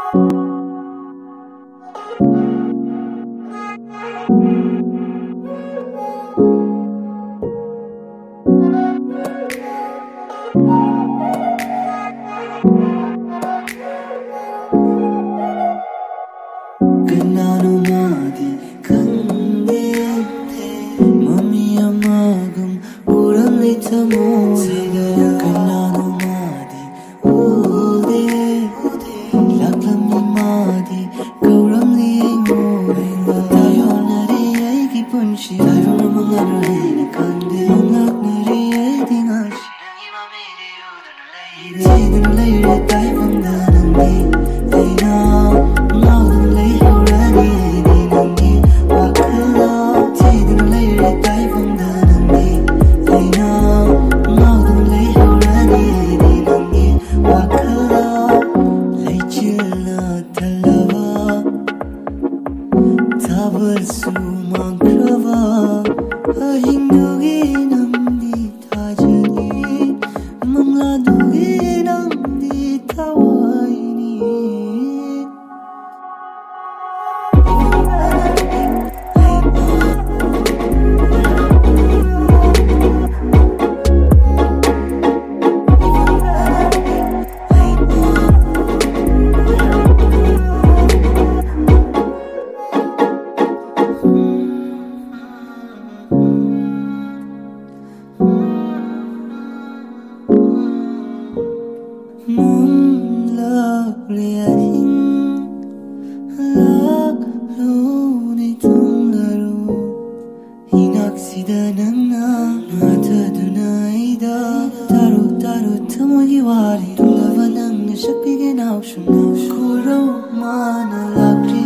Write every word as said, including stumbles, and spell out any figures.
Kanano madi khande mami amagam uram litamo Kanano madi ude laklam madi kauram li mo tayo nari ay ki punchi tayo namangar ay kande ngak nari ay dingashi Tidin lay re tay pang danangi ay na Tabarsu mankrava ahindugi namdi thajani mangladugi namdi thawaini Sida nangna mata dunaida taru taru tamogi wari tulava nangna shakpige naushu naushu kuro mana lakri